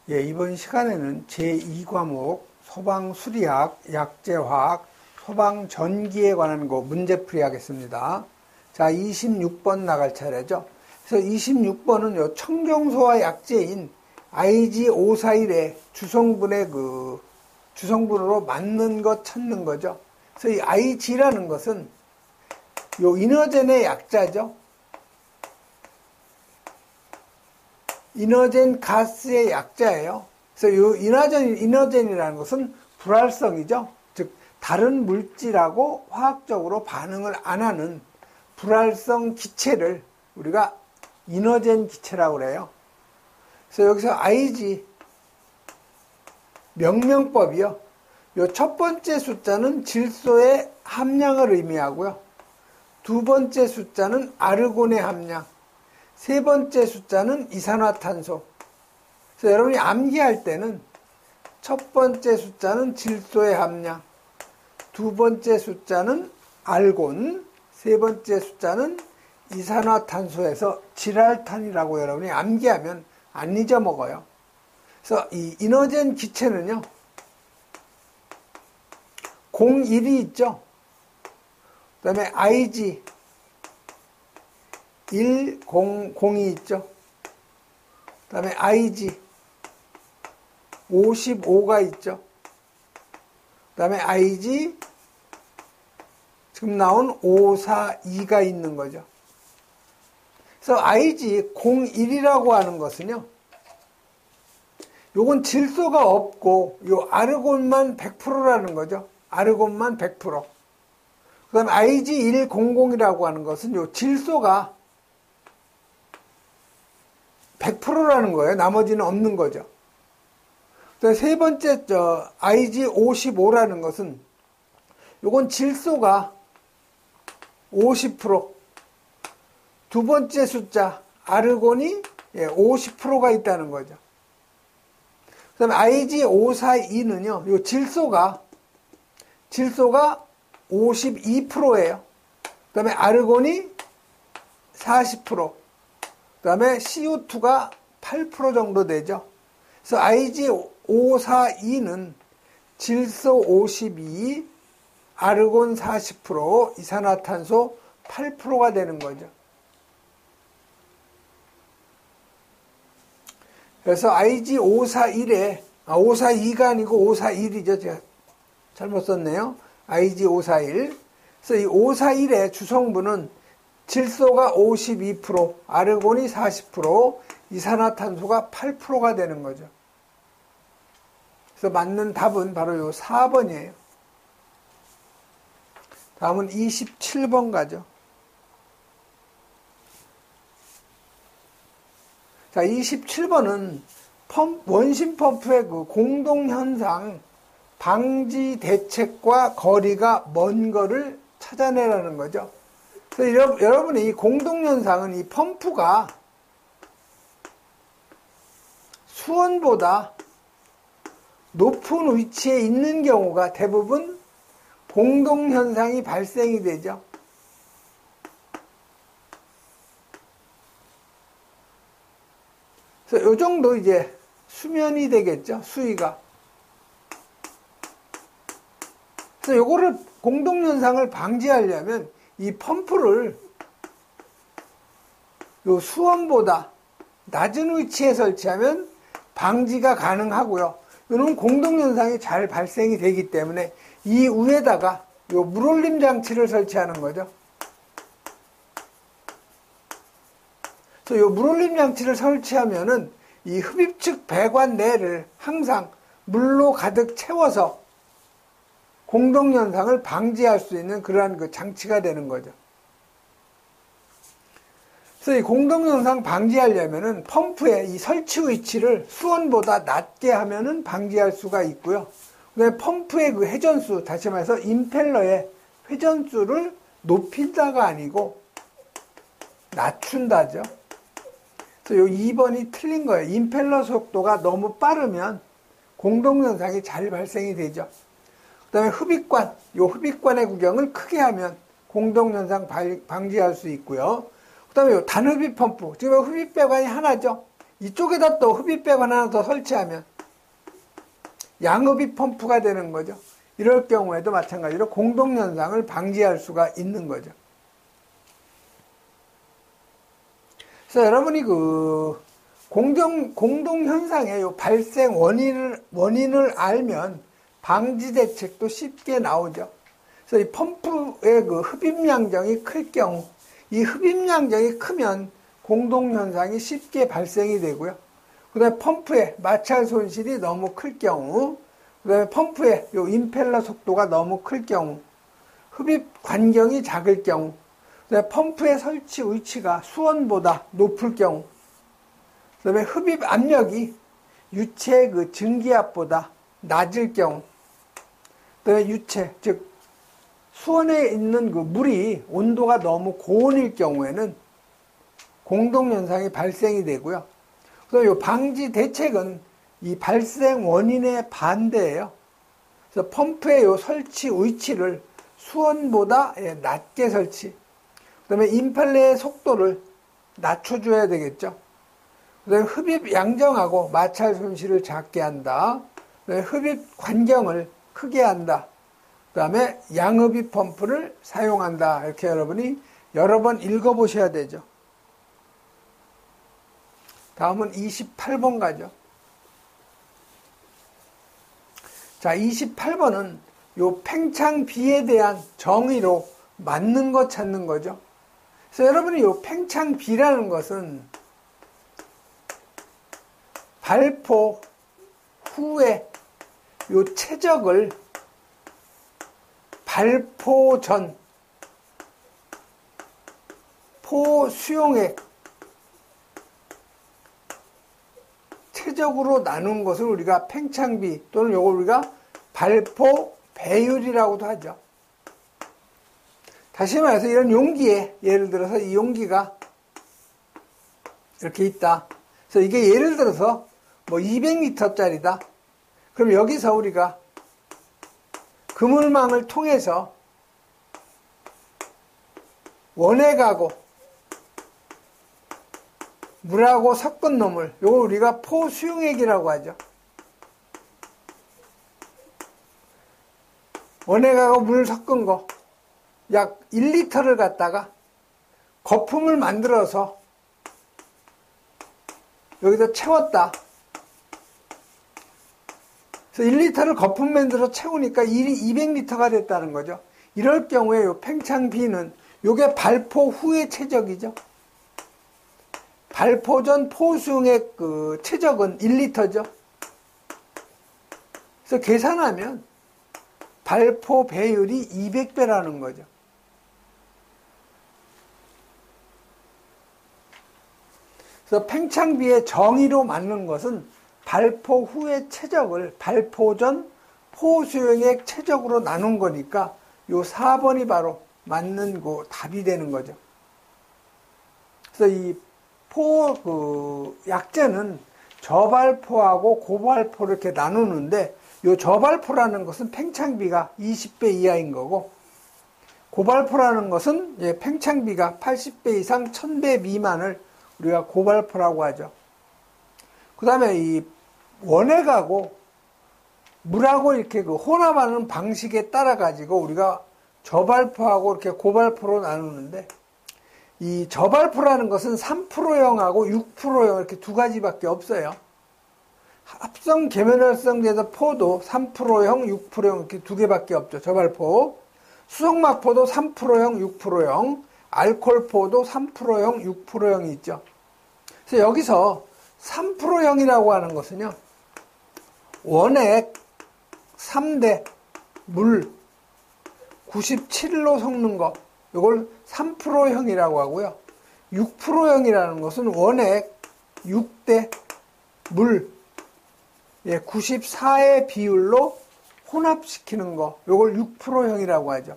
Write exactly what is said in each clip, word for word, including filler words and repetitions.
예, 이번 시간에는 제이 과목 소방수리학, 약재화학, 소방전기에 관한 거 문제풀이 하겠습니다. 자, 이십육 번 나갈 차례죠. 그래서 이십육 번은 요 청정소와 약재인 아이지 오백사십일의 주성분의 그 주성분으로 맞는 것 찾는 거죠. 그래서 이 아이지라는 것은 요 이너젠의 약자죠. 이너젠 가스의 약자예요. 그래서 이 이너젠, 이너젠이라는 것은 불활성이죠. 즉 다른 물질하고 화학적으로 반응을 안 하는 불활성 기체를 우리가 이너젠 기체라고 그래요. 그래서 여기서 아이지 명명법이요. 요 첫 번째 숫자는 질소의 함량을 의미하고요. 두 번째 숫자는 아르곤의 함량, 세 번째 숫자는 이산화탄소. 그래서 여러분이 암기할 때는 첫 번째 숫자는 질소의 함량, 두 번째 숫자는 알곤, 세 번째 숫자는 이산화탄소에서 질알탄이라고 여러분이 암기하면 안 잊어먹어요. 그래서 이 이너젠 기체는요, 공일이 있죠. 그 다음에 아이지 일, 공, 공이 있죠. 그 다음에 아이지 오십오가 있죠. 그 다음에 아이지 지금 나온 오백사십이가 있는 거죠. 그래서 아이지 공일이라고 하는 것은요, 요건 질소가 없고 요 아르곤만 백 퍼센트라는 거죠. 아르곤만 백 퍼센트. 그 다음에 아이지 백이라고 하는 것은 요 질소가 백 퍼센트라는 거예요. 나머지는 없는 거죠. 세 번째, 저, 아이지 오십오라는 것은, 요건 질소가 오십 퍼센트, 두 번째 숫자, 아르곤이 오십 퍼센트가 있다는 거죠. 그 다음에 아이지 오백사십이는요, 요 질소가, 질소가 오십이 퍼센트예요. 그 다음에 아르곤이 사십 퍼센트, 그 다음에 씨오투가 팔 퍼센트 정도 되죠. 그래서 아이지 오백사십이는 질소 오십이, 아르곤 사십 퍼센트, 이산화탄소 팔 퍼센트가 되는 거죠. 그래서 아이지 오백사십일에, 아, 오백사십이가 아니고 오백사십일이죠. 제가 잘못 썼네요. 아이지 오백사십일. 그래서 이 오백사십일의 주성분은 질소가 오십이 퍼센트, 아르곤이 사십 퍼센트, 이산화탄소가 팔 퍼센트가 되는 거죠. 그래서 맞는 답은 바로 요 사 번이에요. 다음은 이십칠 번 가죠. 자, 이십칠 번은 펌프, 원심 펌프의 그 공동현상, 방지 대책과 거리가 먼 거를 찾아내라는 거죠. 그래서 여러분이 이 공동현상은 이 펌프가 수원보다 높은 위치에 있는 경우가 대부분 공동현상이 발생이 되죠. 그래서 이 정도 이제 수면이 되겠죠. 수위가. 그래서 요거를 공동현상을 방지하려면 이 펌프를 요 수원보다 낮은 위치에 설치하면 방지가 가능하고요. 이런 공동현상이 잘 발생이 되기 때문에 이 위에다가 요 물올림 장치를 설치하는 거죠. 그래서 요 물올림 장치를 설치하면은 이 흡입축 배관 내를 항상 물로 가득 채워서 공동현상을 방지할 수 있는 그러한 그 장치가 되는 거죠. 그래서 이 공동현상 방지하려면은 펌프의 이 설치 위치를 수원보다 낮게 하면은 방지할 수가 있고요. 그다음에 펌프의 그 회전수, 다시 말해서 임펠러의 회전수를 높인다가 아니고 낮춘다죠. 그래서 요 이 번이 틀린 거예요. 임펠러 속도가 너무 빠르면 공동현상이 잘 발생이 되죠. 그 다음에 흡입관, 요 흡입관의 구경을 크게 하면 공동현상 방지할 수 있고요. 그 다음에 요 단흡입 펌프, 지금 흡입배관이 하나죠. 이쪽에다 또 흡입백 하나 더 설치하면 양흡입 펌프가 되는 거죠. 이럴 경우에도 마찬가지로 공동현상을 방지할 수가 있는 거죠. 그래서 여러분이 그 공동, 공동현상의 요 발생 원인을, 원인을 알면 방지 대책도 쉽게 나오죠. 그래서 이 펌프의 그 흡입량정이 클 경우, 이 흡입량정이 크면 공동현상이 쉽게 발생이 되고요. 그 다음에 펌프의 마찰 손실이 너무 클 경우, 그 다음에 펌프의 요 임펠러 속도가 너무 클 경우, 흡입 관경이 작을 경우, 그 다음에 펌프의 설치 위치가 수원보다 높을 경우, 그 다음에 흡입 압력이 유체 그 증기압보다 낮을 경우, 그 다음에 유체, 즉, 수원에 있는 그 물이 온도가 너무 고온일 경우에는 공동현상이 발생이 되고요. 그래서 이 방지 대책은 이 발생 원인의 반대예요. 그래서 펌프의 요 설치 위치를 수온보다 낮게 설치. 그 다음에 임펠러의 속도를 낮춰줘야 되겠죠. 그 다음에 흡입 양정하고 마찰 손실을 작게 한다. 그 다음에 흡입 관경을 크게 한다. 그 다음에 양흡입 펌프를 사용한다. 이렇게 여러분이 여러 번 읽어보셔야 되죠. 다음은 이십팔 번 가죠. 자, 이십팔 번은 요 팽창비에 대한 정의로 맞는 거 찾는 거죠. 그래서 여러분이 요 팽창비라는 것은 발포 후에 요 최적을 발포 전 포 수용액 최적으로 나눈 것을 우리가 팽창비 또는 요걸 우리가 발포 배율이라고도 하죠. 다시 말해서 이런 용기에 예를 들어서 이 용기가 이렇게 있다. 그래서 이게 예를 들어서 뭐 이백 리터짜리다. 그럼 여기서 우리가 그물망을 통해서 원액하고 물하고 섞은 놈을 요걸 우리가 포수용액이라고 하죠. 원액하고 물 섞은 거 약 일 리터를 갖다가 거품을 만들어서 여기다 채웠다. 그래서 일 리터를 거품 만들어서 채우니까 이백 리터가 됐다는 거죠. 이럴 경우에 요 팽창비는 요게 발포 후의 최적이죠. 발포 전 포수용액 그 최적은 일 리터죠. 그래서 계산하면 발포 배율이 이백 배라는 거죠. 그래서 팽창비의 정의로 맞는 것은 발포 후의 최적을 발포 전 포수용액 최적으로 나눈 거니까 요 사 번이 바로 맞는 그 답이 되는 거죠. 그래서 이 포, 그, 약재는 저발포하고 고발포를 이렇게 나누는데, 요 저발포라는 것은 팽창비가 이십 배 이하인 거고, 고발포라는 것은 예, 팽창비가 팔십 배 이상 천 배 미만을 우리가 고발포라고 하죠. 그 다음에 이 원액하고 물하고 이렇게 그 혼합하는 방식에 따라 가지고 우리가 저발포하고 이렇게 고발포로 나누는데, 이 저발포라는 것은 삼 퍼센트형하고 육 퍼센트형 이렇게 두 가지밖에 없어요. 합성 계면활성제도 포도 삼 퍼센트형, 육 퍼센트형 이렇게 두 개밖에 없죠. 저발포. 수성막포도 삼 퍼센트형, 육 퍼센트형, 알코올포도 삼 퍼센트형, 육 퍼센트형이 있죠. 그래서 여기서 삼 퍼센트형이라고 하는 것은요, 원액 삼 대 물 구십칠 일로 섞는 거, 이걸 삼 퍼센트형이라고 하고요. 육 퍼센트형이라는 것은 원액 육 대 물 예, 구십사의 비율로 혼합시키는 거, 이걸 육 퍼센트형이라고 하죠.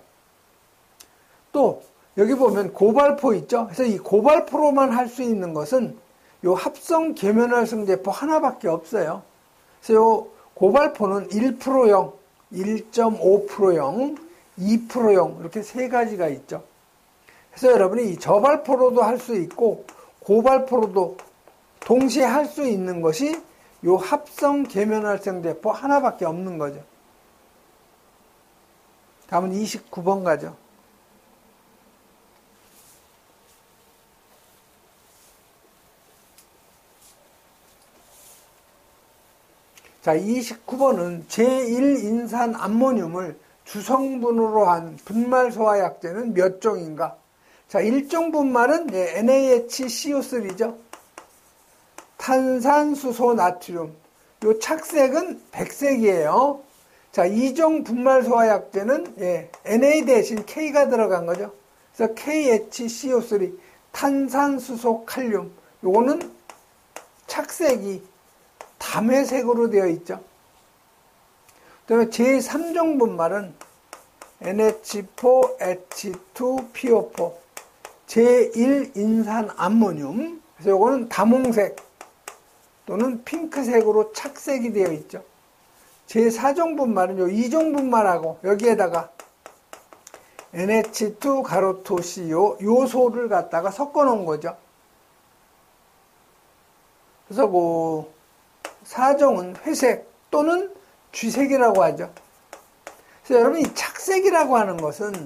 또 여기 보면 고발포 있죠. 그래서 이 고발포로만 할 수 있는 것은 요 합성 계면활성제포 하나밖에 없어요. 그래서 요 고발포는 일 퍼센트형, 일 점 오 퍼센트형, 이 퍼센트형 이렇게 세 가지가 있죠. 그래서 여러분이 이 저발포로도 할 수 있고 고발포로도 동시에 할 수 있는 것이 요 합성 계면활성제포 하나밖에 없는 거죠. 다음은 이십구 번 가죠. 자, 이십구 번은 제일 인산 암모늄을 주성분으로 한 분말 소화 약제는 몇 종인가? 자, 일 종 분말은 엔 에이 에이치 씨 오 쓰리죠. 탄산수소 나트륨. 요 착색은 백색이에요. 자, 이 종 분말 소화 약제는 예, Na 대신 K가 들어간 거죠. 그래서 케이 에이치 씨 오 쓰리 탄산수소 칼륨. 요거는 착색이 담회색으로 되어 있죠. 그 다음에 제삼 종 분말은 엔 에이치 사 에이치 투 피 오 사 제일 인산 암모늄. 그래서 요거는 다몽색 또는 핑크색으로 착색이 되어 있죠. 제사 종 분말은 요 이 종 분말하고 여기에다가 엔 에이치 투 가로 씨 오 요소를 갖다가 섞어 놓은 거죠. 그래서 그 사 종은 회색 또는 쥐색이라고 하죠. 그래서 여러분 이 착색이라고 하는 것은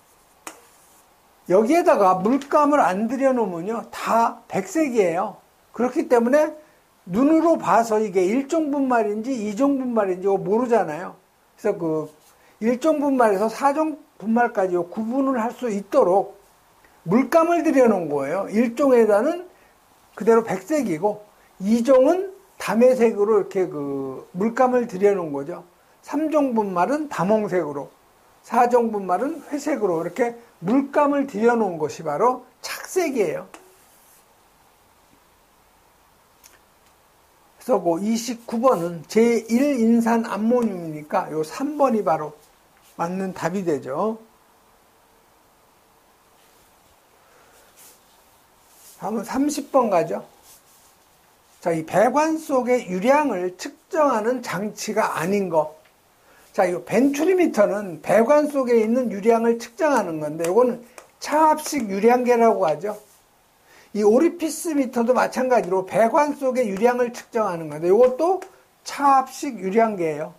여기에다가 물감을 안 들여놓으면요 다 백색이에요. 그렇기 때문에 눈으로 봐서 이게 일 종 분말인지 이 종 분말인지 모르잖아요. 그래서 그 일 종 분말에서 사 종 분말까지 구분을 할 수 있도록 물감을 들여놓은 거예요. 일 종에다는 그대로 백색이고 이 종은 담회색으로 이렇게 그 물감을 들여놓은 거죠. 삼 종 분말은 다몽색으로, 사 종 분말은 회색으로 이렇게 물감을 들여놓은 것이 바로 착색이에요. 그래서 그 이십구 번은 제일 인산 암모늄이니까 요 삼 번이 바로 맞는 답이 되죠. 다음은 삼십 번 가죠. 자, 이 배관 속의 유량을 측정하는 장치가 아닌 거. 자, 이 벤츄리미터는 배관 속에 있는 유량을 측정하는 건데, 이거는 차압식 유량계라고 하죠. 이 오리피스 미터도 마찬가지로 배관 속의 유량을 측정하는 건데, 이것도 차압식 유량계예요.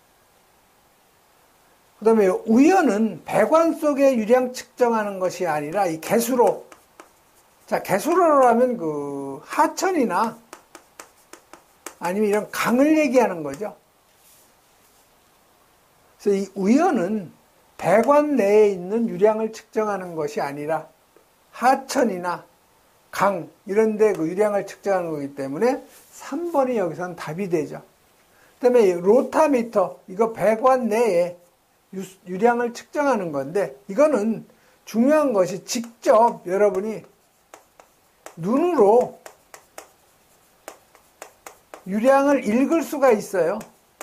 그 다음에 우연은 배관 속의 유량 측정하는 것이 아니라 이 개수로. 자, 개수로로 하면 그 하천이나 아니면 이런 강을 얘기하는 거죠. 그래서 이 우연은 배관 내에 있는 유량을 측정하는 것이 아니라 하천이나 강 이런 데 그 유량을 측정하는 거기 때문에 삼 번이 여기서는 답이 되죠. 그 다음에 로타미터, 이거 배관 내에 유량을 측정하는 건데 이거는 중요한 것이 직접 여러분이 눈으로 유량을 읽을 수가 있어요.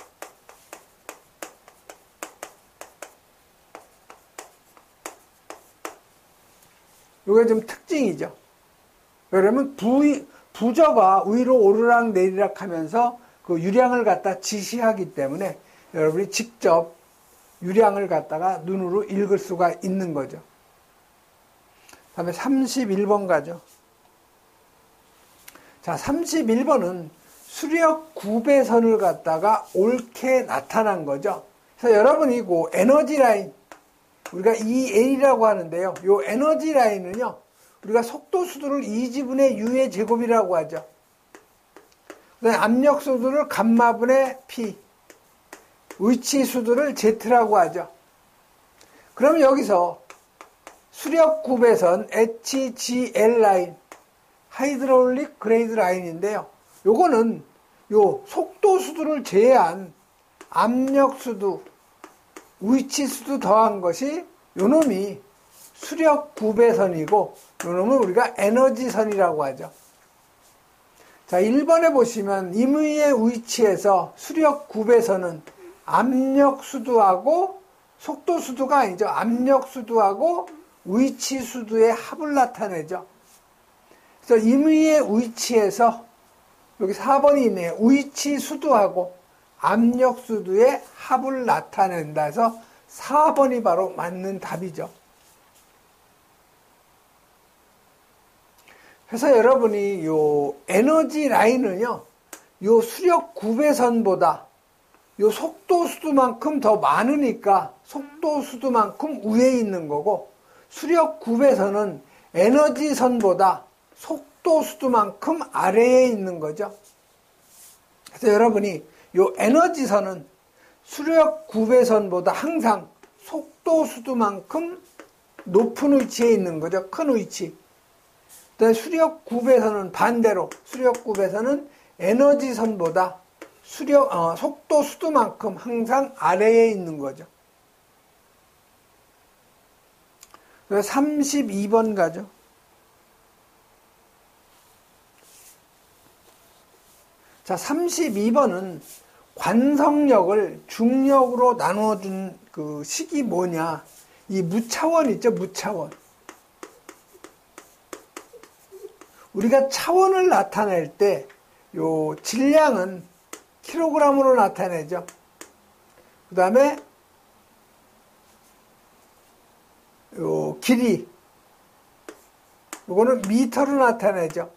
이게 좀 특징이죠. 왜냐면 부, 부저가 위로 오르락 내리락 하면서 그 유량을 갖다 지시하기 때문에 여러분이 직접 유량을 갖다가 눈으로 읽을 수가 있는 거죠. 다음에 삼십일 번 가죠. 자, 삼십일 번은 수력 구배선을 갖다가 옳게 나타난 거죠. 그래서 여러분이 그 에너지 라인, 우리가 이에이라고 하는데요. 이 에너지 라인은요, 우리가 속도 수도를 이 지분의 U의 제곱이라고 하죠. 그다음에 압력 수도를 감마분의 P, 위치 수도를 Z라고 하죠. 그러면 여기서 수력 구배선 에이치 지 엘 라인, 하이드롤릭 그레이드 라인인데요. 요거는 요 속도 수도를 제외한 압력 수도, 위치 수도 더한 것이 요 놈이 수력 구배선이고 요 놈은 우리가 에너지선이라고 하죠. 자, 일 번에 보시면 임의의 위치에서 수력 구배선은 압력 수도하고 속도 수도가 아니죠. 압력 수도하고 위치 수도의 합을 나타내죠. 그래서 임의의 위치에서 여기 사 번이 있네요. 위치 수도하고 압력 수도의 합을 나타낸다 해서 사 번이 바로 맞는 답이죠. 그래서 여러분이 요 에너지 라인은요, 요 수력 구배선보다 요 속도 수두만큼 더 많으니까 속도 수두만큼 위에 있는 거고, 수력 구배선은 에너지 선보다 속도 수두만큼 아래에 있는 거죠. 그래서 여러분이 요 에너지 선은 수력 구배선보다 항상 속도 수두만큼 높은 위치에 있는 거죠. 큰 위치. 수력 구배선은 반대로, 수력 구배선은 에너지 선보다 수력, 어, 속도 수두만큼 항상 아래에 있는 거죠. 삼십이 번 가죠. 자, 삼십이 번은 관성력을 중력으로 나눠준 그 식이 뭐냐. 이 무차원 있죠, 무차원. 우리가 차원을 나타낼 때, 요 질량은 킬로그램으로 나타내죠. 그 다음에, 요 길이, 요거는 미터로 나타내죠.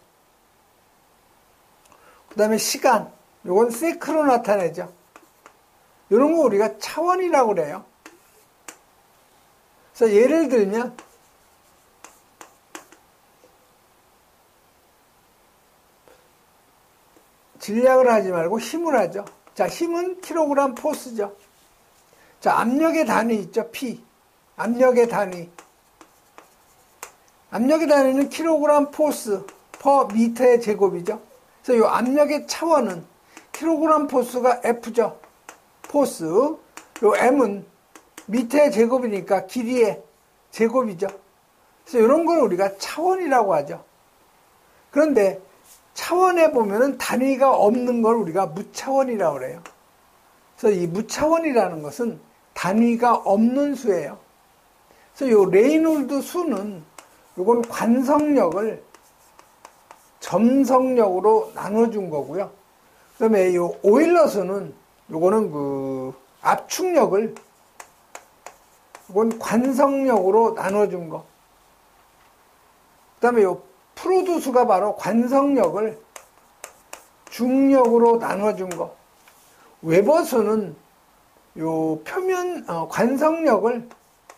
그 다음에 시간, 요건 세크로 나타내죠. 요런 거 우리가 차원이라고 그래요. 그래서 예를 들면, 질량을 하지 말고 힘을 하죠. 자, 힘은 킬로그램 포스죠. 자, 압력의 단위 있죠. P. 압력의 단위. 압력의 단위는 킬로그램 포스 퍼 미터의 제곱이죠. 그래서 이 압력의 차원은 킬로그램 포스가 F죠. 포스. 요 M은 미터의 제곱이니까 길이의 제곱이죠. 그래서 이런 걸 우리가 차원이라고 하죠. 그런데 차원에 보면은 단위가 없는 걸 우리가 무차원이라고 그래요. 그래서 이 무차원이라는 것은 단위가 없는 수예요. 그래서 요 레이놀드 수는 요건 관성력을 점성력으로 나눠준 거고요. 그 다음에 요 오일러 수는 요거는 그 압축력을 요건 관성력으로 나눠준 거. 그 다음에 요 프로드 수가 바로 관성력을 중력으로 나눠준 거. 웨버 수는 요 표면 어, 관성력을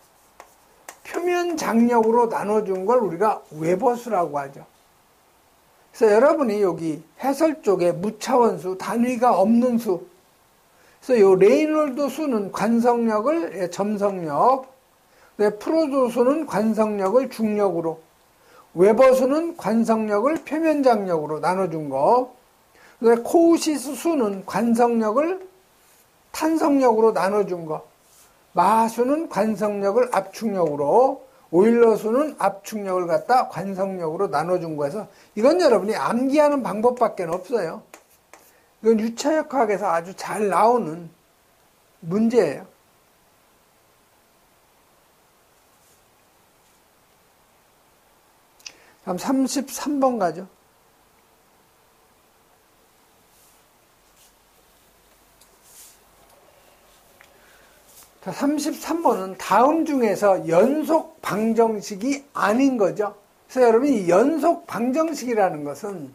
표면 장력으로 나눠준 걸 우리가 웨버 수라고 하죠. 그래서 여러분이 여기 해설 쪽에 무차원수, 단위가 없는 수. 그래서 요 레이놀드 수는 관성력을 예, 점성력, 프로드 수는 관성력을 중력으로, 웨버 수는 관성력을 표면 장력으로 나눠준 거. 코우시스 수는 관성력을 탄성력으로 나눠준 거. 마하수는 관성력을 압축력으로, 오일러 수는 압축력을 갖다 관성력으로 나눠준 거여서 이건 여러분이 암기하는 방법밖에 없어요. 이건 유차역학에서 아주 잘 나오는 문제예요. 다음 삼십삼 번 가죠. 자, 삼십삼 번은 다음 중에서 연속 방정식이 아닌 거죠. 그래서 여러분 이 연속 방정식이라는 것은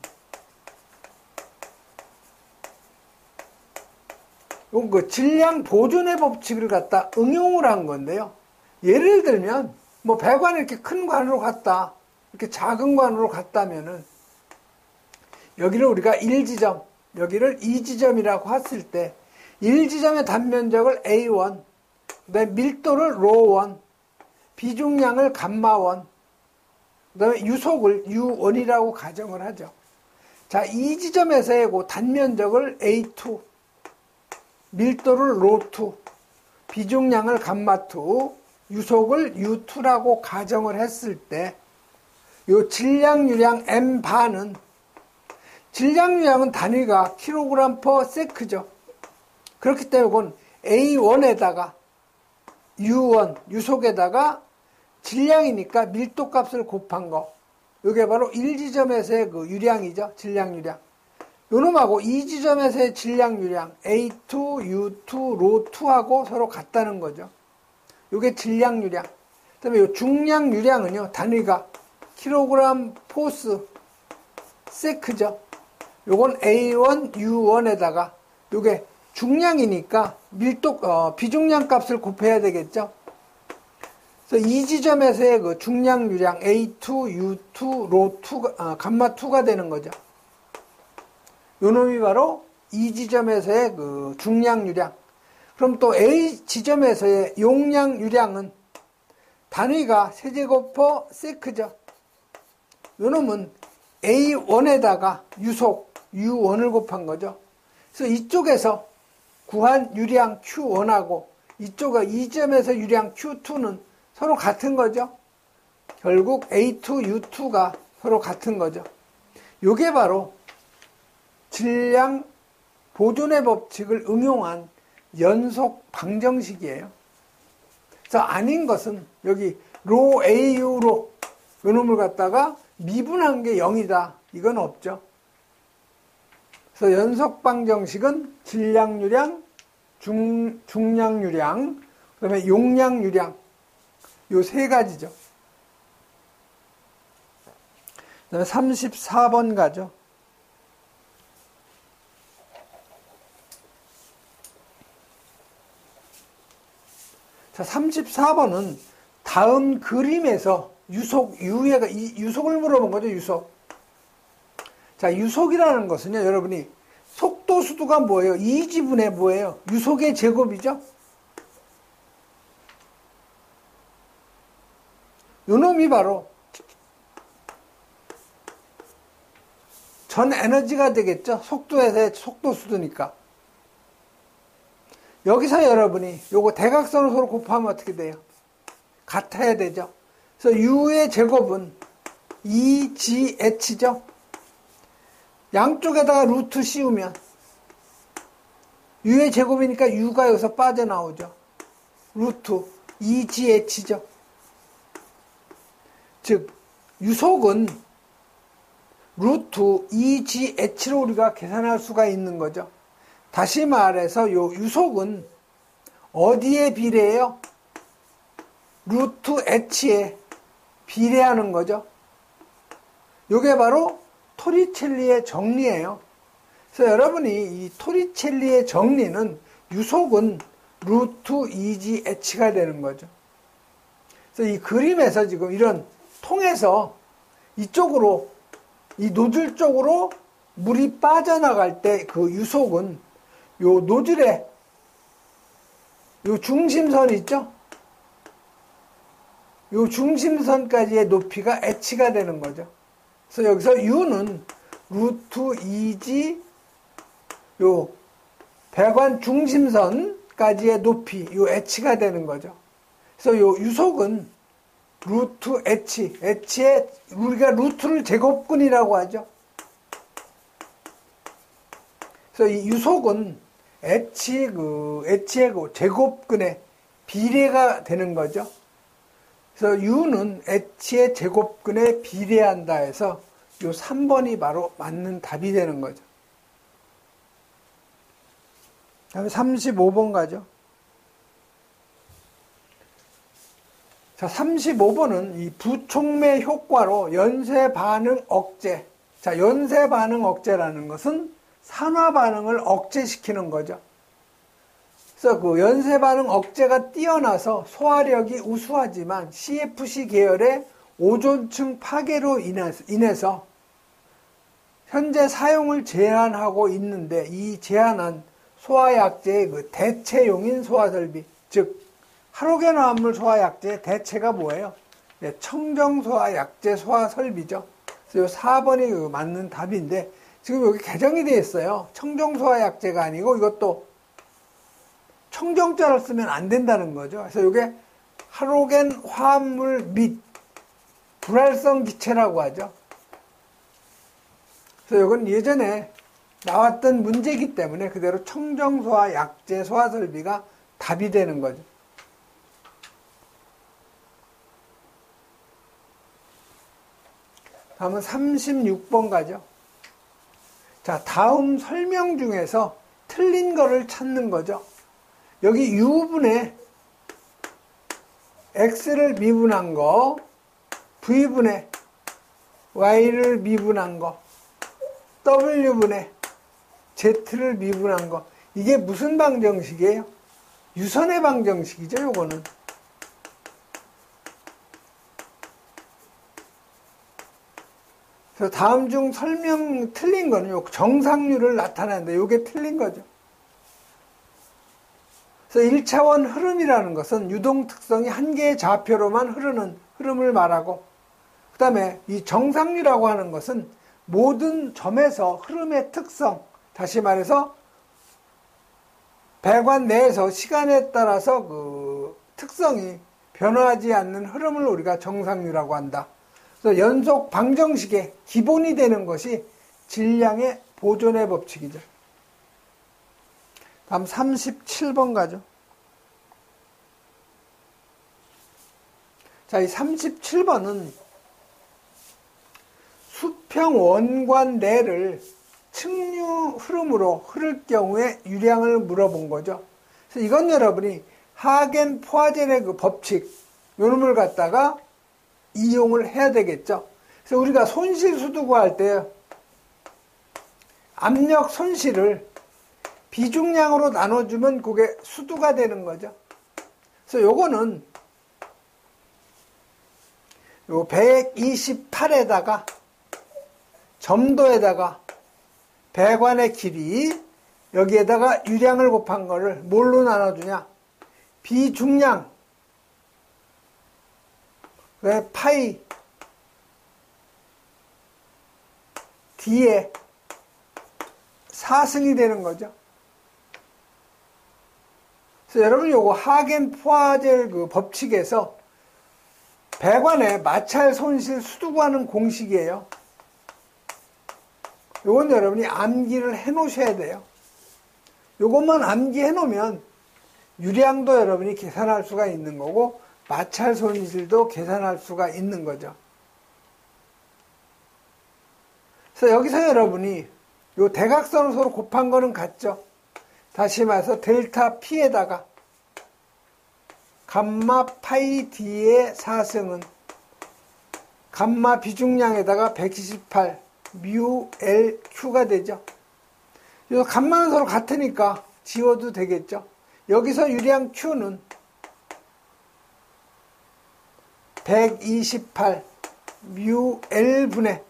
그 질량 보존의 법칙을 갖다 응용을 한 건데요. 예를 들면 뭐 배관을 이렇게 큰 관으로 갔다, 이렇게 작은 관으로 갔다면은 여기를 우리가 일 지점, 여기를 이 지점이라고 했을 때 일 지점의 단면적을 에이 원, 그다음에 밀도를 로 원, 비중량을 감마 원, 그다음에 유속을 유 원이라고 가정을 하죠. 자, 이 지점에서의 그 단면적을 에이 투, 밀도를 로 투, 비중량을 감마 투, 유속을 유 투라고 가정을 했을 때 요 질량유량 M 바는, 질량유량은 단위가 킬로그램 퍼 세크죠. 그렇기 때문에 그건 에이 원에다가 유 원, 유속에다가 질량이니까 밀도 값을 곱한 거. 이게 바로 일 지점에서의 그 유량이죠. 질량유량. 요놈하고 이 지점에서의 질량유량 에이 투, 유 투, 로 투하고 서로 같다는 거죠. 요게 질량유량. 그 다음에 요 중량유량은요, 단위가 킬로그램 포스 세크죠. 요건 에이 원, 유 원에다가 요게 중량이니까 밀도, 어, 비중량 값을 곱해야 되겠죠. 그래서 이 지점에서의 그 중량 유량 에이 투, 유 투, 로 투가, 아, 감마 이가 되는 거죠. 요 놈이 바로 이 지점에서의 그 중량 유량. 그럼 또 A 지점에서의 용량 유량은 단위가 세제곱퍼 세크죠. 요 놈은 에이 원에다가 유속 유 원을 곱한 거죠. 그래서 이쪽에서 구한 유량 큐 원하고 이쪽에 이 점에서 유량 큐 투는 서로 같은 거죠. 결국 에이 투, 유 투가 서로 같은 거죠. 요게 바로 질량 보존의 법칙을 응용한 연속 방정식이에요. 그래서 아닌 것은 여기 로 에이유로 요 놈을 갖다가 미분한 게 영이다. 이건 없죠. 그래서 연속 방정식은 질량유량, 중, 중량유량, 그 다음에 용량유량 요 세 가지죠. 그 다음에 삼십사 번 가죠. 자, 삼십사 번은 다음 그림에서 유속, 유해가, 이 유속을 물어본 거죠, 유속. 자, 유속이라는 것은요, 여러분이 속도 수두가 뭐예요? 이 지분의 뭐예요? 유속의 제곱이죠? 요 놈이 바로 전 에너지가 되겠죠? 속도에서의 속도 수두니까. 여기서 여러분이 요거 대각선을 서로 곱하면 어떻게 돼요? 같아야 되죠. 그래서 U의 제곱은 이 지 에이치죠. 양쪽에다가 루트 씌우면 U의 제곱이니까 U가 여기서 빠져나오죠. 루트 이 지 에이치죠. 즉 유속은 루트 이 지 에이치로 우리가 계산할 수가 있는 거죠. 다시 말해서 요 유속은 어디에 비례해요? 루트 H에 비례하는 거죠. 요게 바로 토리첼리의 정리예요. 그래서 여러분이 이 토리첼리의 정리는 유속은 루트 이 지 에이치가 되는 거죠. 그래서 이 그림에서 지금 이런 통에서 이쪽으로 이 노즐 쪽으로 물이 빠져나갈 때 그 유속은 요 노즐의 요 중심선 있죠? 요 중심선까지의 높이가 H가 되는 거죠. 그래서 여기서 U는 루트 이 지 요 배관 중심선까지의 높이 요 H가 되는 거죠. 그래서 요 유속은 루트 H, H의 우리가 루트를 제곱근이라고 하죠. 그래서 이 유속은 H 그 H의 그 제곱근의 비례가 되는 거죠. 그래서 U는 H의 제곱근에 비례한다 해서 요 삼 번이 바로 맞는 답이 되는 거죠. 다음에 삼십오 번 가죠. 자, 삼십오 번은 이 부촉매 효과로 연쇄 반응 억제. 자, 연쇄 반응 억제라는 것은 산화 반응을 억제시키는 거죠. 그래서 그 연쇄 반응 억제가 뛰어나서 소화력이 우수하지만 씨에프씨 계열의 오존층 파괴로 인해서 현재 사용을 제한하고 있는데 이 제한한 소화약제의 그 대체용인 소화설비, 즉 할로겐 화합물 소화약제의 대체가 뭐예요? 네, 청정소화약제 소화설비죠. 그래서 이 사 번이 그 맞는 답인데 지금 여기 개정이 되어 있어요. 청정소화약제가 아니고 이것도 청정자를 쓰면 안 된다는 거죠. 그래서 이게 할로겐 화합물 및 불활성 기체라고 하죠. 그래서 이건 예전에 나왔던 문제이기 때문에 그대로 청정소화약제 소화설비가 답이 되는 거죠. 다음은 삼십육 번 가죠. 자, 다음 설명 중에서 틀린 거를 찾는 거죠. 여기 U분의 X를 미분한 거, V분의 Y를 미분한 거, W분의 Z를 미분한 거. 이게 무슨 방정식이에요? 유선의 방정식이죠, 요거는. 그래서 다음 중 설명 틀린 거는 요 정상률을 나타내는데 요게 틀린 거죠. 그래서 일 차원 흐름이라는 것은 유동 특성이 한 개의 좌표로만 흐르는 흐름을 말하고, 그 다음에 이 정상률이라고 하는 것은 모든 점에서 흐름의 특성, 다시 말해서 배관 내에서 시간에 따라서 그 특성이 변화하지 않는 흐름을 우리가 정상률이라고 한다. 그래서 연속 방정식의 기본이 되는 것이 질량의 보존의 법칙이죠. 다음 삼십칠 번 가죠. 자, 이 삼십칠 번은 수평 원관 내를 측류 흐름으로 흐를 경우에 유량을 물어본 거죠. 그래서 이건 여러분이 하겐 포화젤의 그 법칙, 요놈을 갖다가 이용을 해야 되겠죠. 그래서 우리가 손실 수도 구할 때 압력 손실을 비중량으로 나눠주면 그게 수두가 되는 거죠. 그래서 요거는 요 백이십팔에다가 점도에다가 배관의 길이, 여기에다가 유량을 곱한 거를 뭘로 나눠주냐? 비중량, 왜 파이 D에 사승이 되는 거죠. 그래서 여러분 요거 하겐 포화젤 그 법칙에서 배관의 마찰 손실 수두 구하는 공식이에요. 요건 여러분이 암기를 해 놓으셔야 돼요. 요것만 암기해 놓으면 유량도 여러분이 계산할 수가 있는 거고 마찰 손실도 계산할 수가 있는 거죠. 그래서 여기서 여러분이 요 대각선을 서로 곱한 거는 같죠. 다시 말해서 델타 P에다가 감마 파이 D의 사승은 감마 비중량에다가 백이십팔 뮤 엘 큐가 되죠. 그래서 감마는 서로 같으니까 지워도 되겠죠. 여기서 유량 Q는 백이십팔 뮤 엘 분의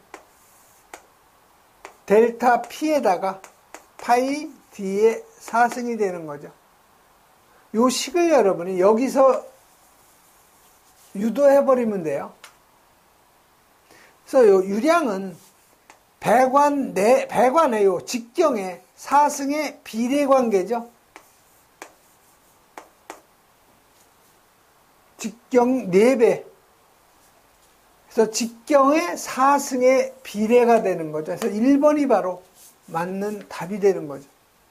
델타 P에다가 파이 D의 사승이 되는 거죠. 요 식을 여러분이 여기서 유도해버리면 돼요. 그래서 요 유량은 배관 내, 배관의 요 직경의 사승의 비례관계죠. 직경 네 배. 그래서 직경의 사승의 비례가 되는 거죠. 그래서 일 번이 바로 맞는 답이 되는 거죠.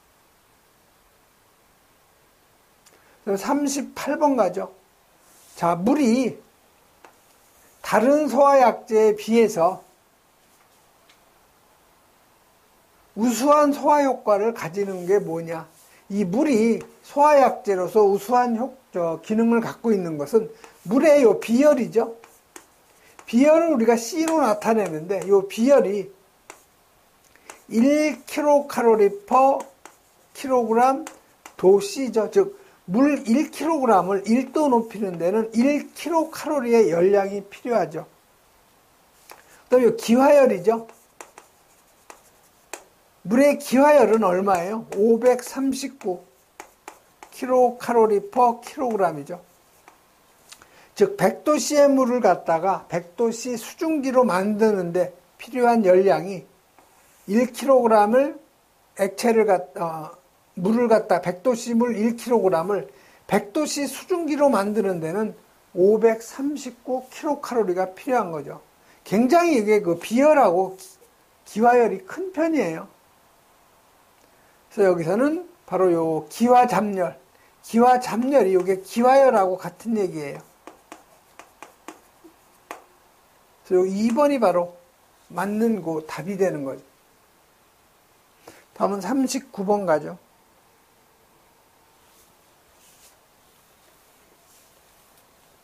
그래서 삼십팔 번 가죠. 자, 물이 다른 소화약제에 비해서 우수한 소화 효과를 가지는 게 뭐냐? 이 물이 소화약제로서 우수한 효, 저, 기능을 갖고 있는 것은 물의 요 비열이죠. 비열을 우리가 C로 나타내는데 요 비열이 일 킬로칼로리 퍼 킬로그램 도씨죠. 즉, 물 일 킬로그램을 일 도 높이는 데는 일 킬로칼로리의 열량이 필요하죠. 그 다음에 기화열이죠. 물의 기화열은 얼마예요? 오백삼십구 킬로칼로리 퍼 킬로그램이죠. 즉 백 도씨의 물을 갖다가 백 도씨 수증기로 만드는데 필요한 열량이 일 킬로그램을 액체를 갖다 어, 물을 갖다 백 도씨 물 일 킬로그램을 백 도씨 수증기로 만드는 데는 오백삼십구 킬로칼로리가 필요한 거죠. 굉장히 이게 그 비열하고 기화열이 큰 편이에요. 그래서 여기서는 바로 요 기화잡열, 기화잡열이 요게 기화열하고 같은 얘기예요. 그래서 요 이 번이 바로 맞는 그 답이 되는 거죠. 다음은 삼십구 번 가죠.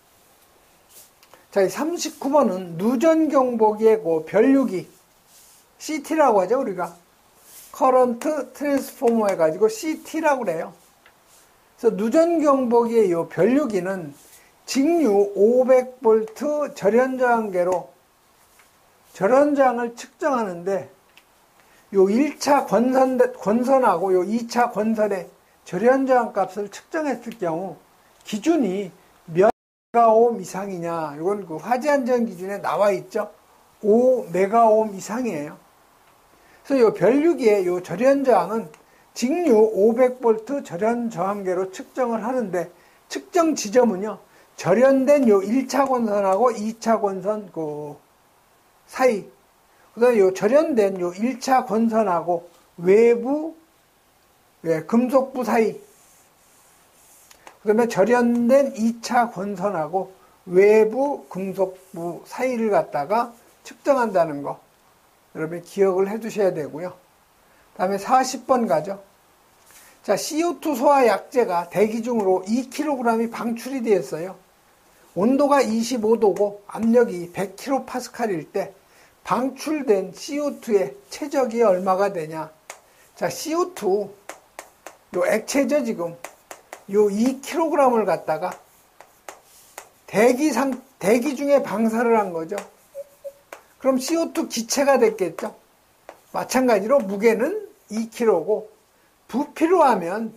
자, 이 삼십구 번은 누전 경보기의 그 변류기, 씨티라고 하죠, 우리가. 커런트 트랜스포머 해가지고 씨티라고 그래요. 그래서 누전 경보기의 요 변류기는 직류 오백 볼트 절연 저항계로 절연 저항을 측정하는데 요 일 차 권선, 권선하고 요 이 차 권선의 절연 저항 값을 측정했을 경우 기준이 몇 메가옴 이상이냐. 이건 그 화재 안전 기준에 나와 있죠. 오 메가옴 이상이에요. 그래서 요 변류기의 요 절연 저항은 직류 오백 볼트 절연 저항계로 측정을 하는데 측정 지점은요. 절연된 요 일 차 권선하고 이 차 권선 그 사이. 그다음에 요 절연된 요 일 차 권선하고 외부 예, 금속부 사이. 그다음에 절연된 이 차 권선하고 외부 금속부 사이를 갖다가 측정한다는 거. 여러분 기억을 해 두셔야 되고요. 다음에 사십 번 가죠. 자, 씨오투 소화 약재가 대기 중으로 이 킬로그램이 방출이 되었어요. 온도가 이십오 도고 압력이 백 킬로파스칼일 때 방출된 씨오투의 최적이 얼마가 되냐? 자, 씨오투 요 액체죠, 지금. 요 이 킬로그램을 갖다가 대기 상 대기 중에 방사를 한 거죠. 그럼 씨오투 기체가 됐겠죠. 마찬가지로 무게는 이 킬로그램고 부피로 하면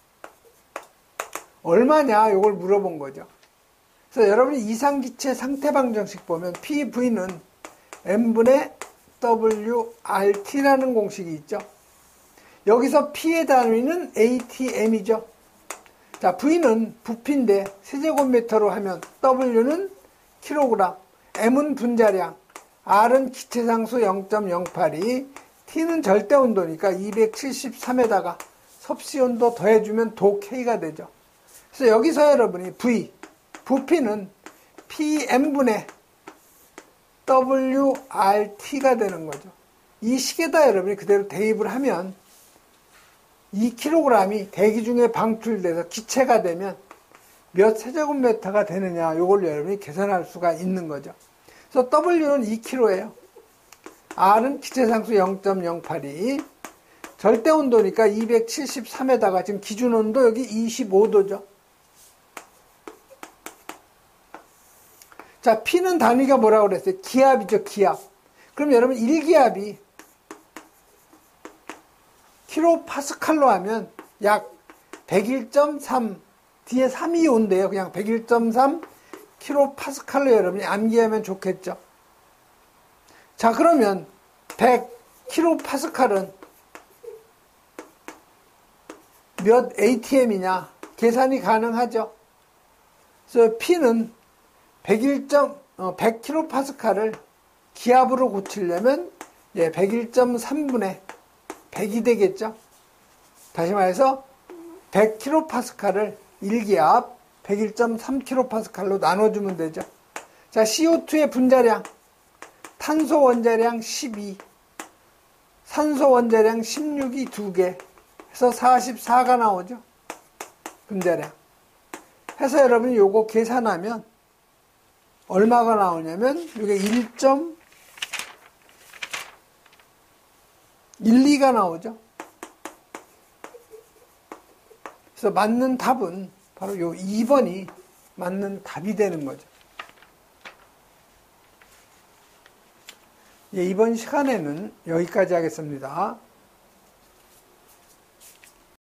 얼마냐 요걸 물어본 거죠. 그래서 여러분이 이상기체 상태방정식 보면 피브이는 M분의 더블유알티라는 공식이 있죠. 여기서 P의 단위는 에이티엠이죠. 자, V는 부피인데 세제곱미터로 하면 W는 킬로그램, M은 분자량, R은 기체상수 영 점 영팔이, T는 절대온도니까 이백칠십삼에다가 섭씨온도 더해주면 도 K가 되죠. 그래서 여기서 여러분이 V, 부피는 피엠분의 더블유알티가 되는 거죠. 이 식에다 여러분이 그대로 대입을 하면 이 킬로그램이 대기 중에 방출돼서 기체가 되면 몇 세제곱미터가 되느냐 요걸 여러분이 계산할 수가 있는 거죠. 그래서 W는 이 킬로그램예요. R은 기체상수 영 점 영팔이, 절대온도니까 이백칠십삼에다가 지금 기준온도 여기 이십오 도죠. 자, P는 단위가 뭐라고 그랬어요? 기압이죠, 기압. 그럼 여러분 일 기압이 킬로파스칼로 하면 약 백일 점 삼, 뒤에 삼이 온대요. 그냥 백일 점 삼 킬로파스칼로 여러분이 암기하면 좋겠죠. 자, 그러면 백 킬로파스칼은 몇 에이티엠이냐 계산이 가능하죠. 그래서 P는 백일 점, 어, 백 킬로파스칼을 기압으로 고치려면 예, 백일 점 삼분의 백이 되겠죠. 다시 말해서 백 킬로파스칼을 일 기압 백일 점 삼 킬로파스칼로 나눠주면 되죠. 자, 씨오투의 분자량, 탄소 원자량 십이, 산소 원자량 십육이 두 개 해서 사십사가 나오죠. 분자량. 해서 여러분이 요거 계산하면 얼마가 나오냐면 이게 일 점 일이가 나오죠. 그래서 맞는 답은 바로 요 이 번이 맞는 답이 되는 거죠. 예, 이번 시간에는 여기까지 하겠습니다.